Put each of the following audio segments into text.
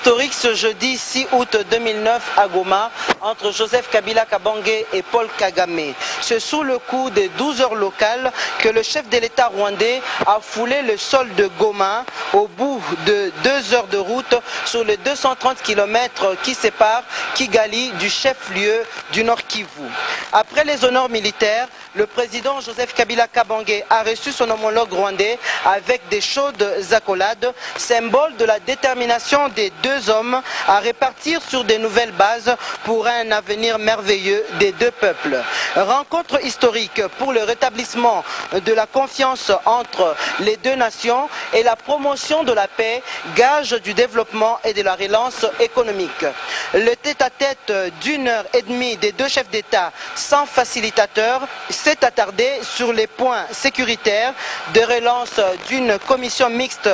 historique ce jeudi 6 août 2009 à Goma entre Joseph Kabila Kabange et Paul Kagame. C'est sous le coup des 12 heures locales que le chef de l'État rwandais a foulé le sol de Goma au bout de 2 heures de route sur les 230 km qui séparent Kigali du chef-lieu du Nord Kivu. Après les honneurs militaires, le président Joseph Kabila Kabange a reçu son homologue rwandais avec des chaudes accolades, symbole de la détermination des deux hommes à répartir sur de nouvelles bases pour un avenir merveilleux des deux peuples. Rencontre historique pour le rétablissement de la confiance entre les deux nations et la promotion de la paix, gage du développement et de la relance économique. Le tête-à-tête d'une heure et demie des deux chefs d'État sans facilitateur s'est attardé sur les points sécuritaires de relance d'une commission mixte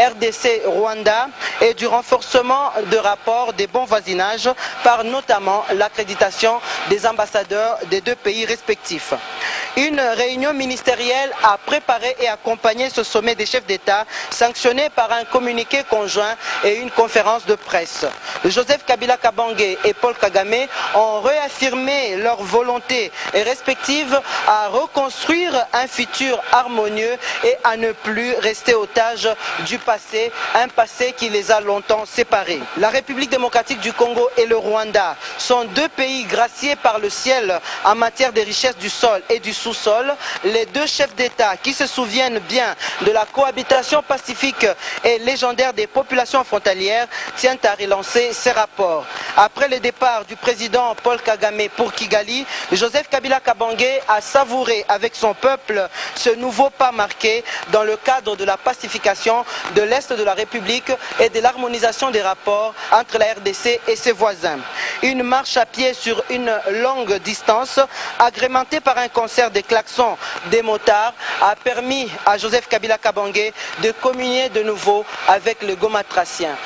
RDC-Rwanda et du renforcement de rapports des bons voisinages par notamment l'accréditation des ambassadeurs des deux pays respectifs. Une réunion ministérielle a préparé et accompagné ce sommet des chefs d'État sanctionné par un communiqué conjoint et une conférence de presse. Joseph Kabila Kabange et Paul Kagame ont réaffirmé leur volonté respective à reconstruire un futur harmonieux et à ne plus rester otage du passé, un passé qui les a longtemps séparés. La République démocratique du Congo et le Rwanda sont deux pays graciés par le ciel en matière de richesse du sol et du sous-sol. Les deux chefs d'État qui se souviennent bien de la cohabitation pacifique et légendaire des populations frontalières tiennent à relancer ces rapports. Après le départ du président Paul Kagame pour Kigali, Joseph Kabila Kabange a savouré avec son peuple ce nouveau pas marqué dans le cadre de la pacification de l'Est de la République et de l'harmonisation des rapports entre la RDC et ses voisins. Une marche à pied sur une longue distance, agrémentée par un concert de klaxons des motards, a permis à Joseph Kabila Kabange de communier de nouveau avec le gomatracien.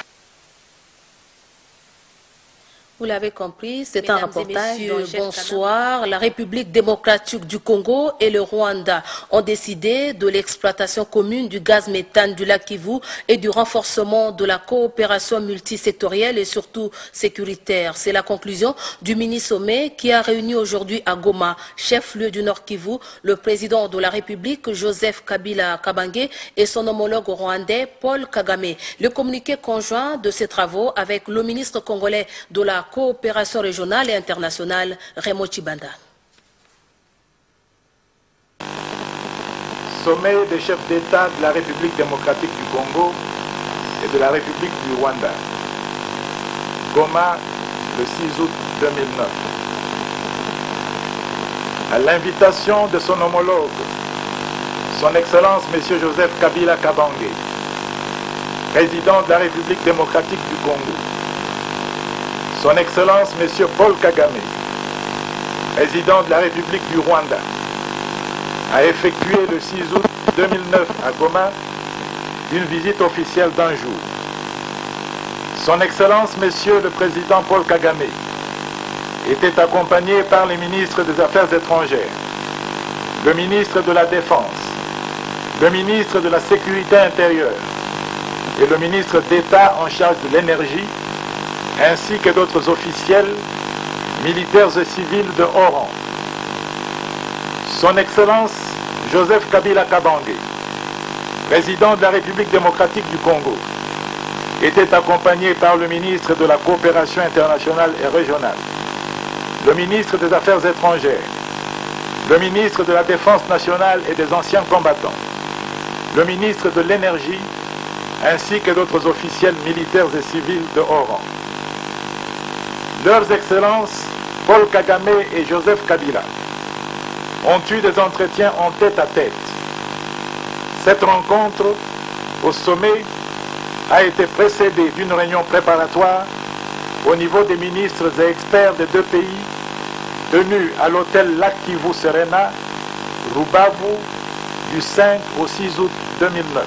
Vous l'avez compris, c'est un reportage. Bonsoir. La République démocratique du Congo et le Rwanda ont décidé de l'exploitation commune du gaz méthane du lac Kivu et du renforcement de la coopération multisectorielle et surtout sécuritaire. C'est la conclusion du mini-sommet qui a réuni aujourd'hui à Goma, chef-lieu du Nord Kivu, le président de la République, Joseph Kabila Kabange, et son homologue rwandais, Paul Kagame. Le communiqué conjoint de ces travaux avec le ministre congolais de la coopération régionale et internationale, Raymond Chibanda. Sommet des chefs d'État de la République démocratique du Congo et de la République du Rwanda. Goma, le 6 août 2009. À l'invitation de son homologue, son Excellence M. Joseph Kabila Kabange, président de la République démocratique du Congo, son Excellence M. Paul Kagame, président de la République du Rwanda, a effectué le 6 août 2009 à Goma une visite officielle d'un jour. Son Excellence M. le Président Paul Kagame était accompagné par les ministres des Affaires étrangères, le ministre de la Défense, le ministre de la Sécurité intérieure et le ministre d'État en charge de l'énergie, ainsi que d'autres officiels, militaires et civils de haut rang. Son Excellence Joseph Kabila Kabange, président de la République démocratique du Congo, était accompagné par le ministre de la Coopération internationale et régionale, le ministre des Affaires étrangères, le ministre de la Défense nationale et des anciens combattants, le ministre de l'Énergie, ainsi que d'autres officiels militaires et civils de haut rang. Leurs Excellences, Paul Kagame et Joseph Kabila, ont eu des entretiens en tête-à-tête. Cette rencontre au sommet a été précédée d'une réunion préparatoire au niveau des ministres et experts des deux pays tenue à l'hôtel Lac Kivu Serena, Rubavu, du 5 au 6 août 2009.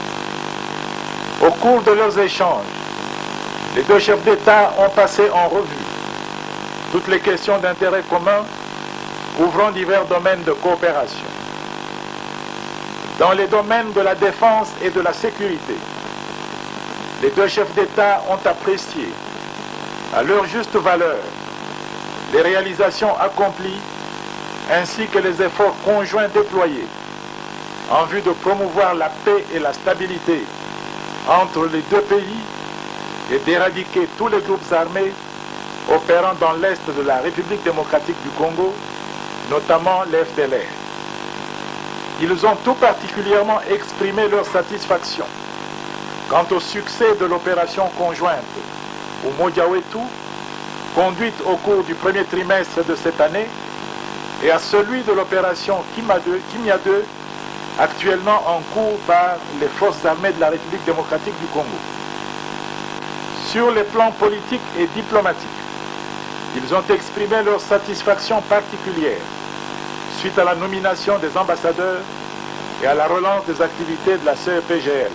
Au cours de leurs échanges, les deux chefs d'État ont passé en revue toutes les questions d'intérêt commun couvrant divers domaines de coopération. Dans les domaines de la défense et de la sécurité, les deux chefs d'État ont apprécié à leur juste valeur les réalisations accomplies ainsi que les efforts conjoints déployés en vue de promouvoir la paix et la stabilité entre les deux pays et d'éradiquer tous les groupes armés opérant dans l'est de la République démocratique du Congo, notamment l'FDLR. Ils ont tout particulièrement exprimé leur satisfaction quant au succès de l'opération conjointe Umoja Wetu, conduite au cours du premier trimestre de cette année, et à celui de l'opération Kimia 2, actuellement en cours par les forces armées de la République démocratique du Congo. Sur les plans politiques et diplomatiques, ils ont exprimé leur satisfaction particulière suite à la nomination des ambassadeurs et à la relance des activités de la CEPGL.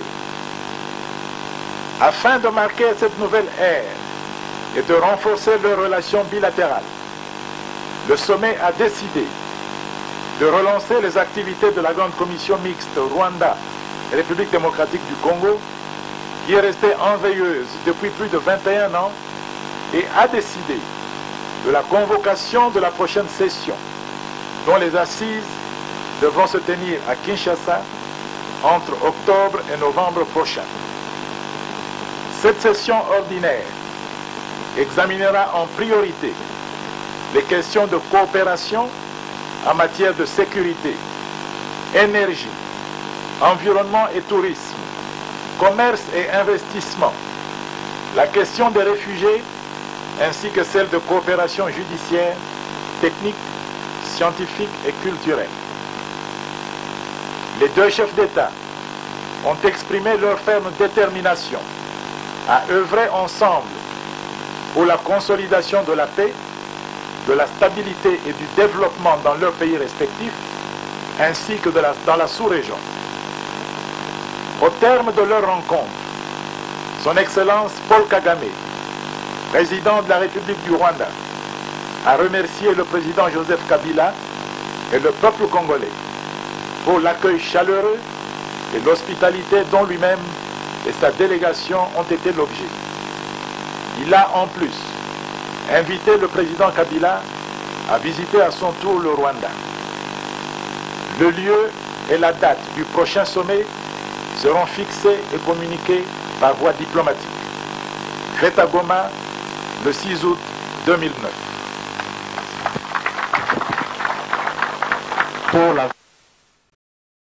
Afin de marquer cette nouvelle ère et de renforcer leurs relations bilatérales, le sommet a décidé de relancer les activités de la Grande Commission mixte Rwanda et République démocratique du Congo, qui est restée en veilleuse depuis plus de 21 ans et a décidé de la convocation de la prochaine session, dont les assises devront se tenir à Kinshasa entre octobre et novembre prochain. Cette session ordinaire examinera en priorité les questions de coopération en matière de sécurité, énergie, environnement et tourisme, commerce et investissement, la question des réfugiés ainsi que celle de coopération judiciaire, technique, scientifique et culturelle. Les deux chefs d'État ont exprimé leur ferme détermination à œuvrer ensemble pour la consolidation de la paix, de la stabilité et du développement dans leurs pays respectifs, ainsi que dans la sous-région. Au terme de leur rencontre, Son Excellence Paul Kagame, président de la République du Rwanda, a remercié le président Joseph Kabila et le peuple congolais pour l'accueil chaleureux et l'hospitalité dont lui-même et sa délégation ont été l'objet. Il a en plus invité le président Kabila à visiter à son tour le Rwanda. Le lieu et la date du prochain sommet seront fixés et communiqués par voie diplomatique. Fait à Goma, le 6 août 2009. Pour la